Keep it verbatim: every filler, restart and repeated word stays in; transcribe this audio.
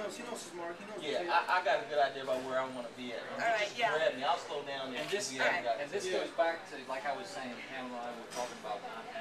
knows. He knows his mark. He knows. Yeah, I, I got a good idea about where I want to be at. All right, Just yeah. grab me. I'll slow down. And this, we haven't got and this yeah. goes back to, like I was saying, Pamela and I were talking about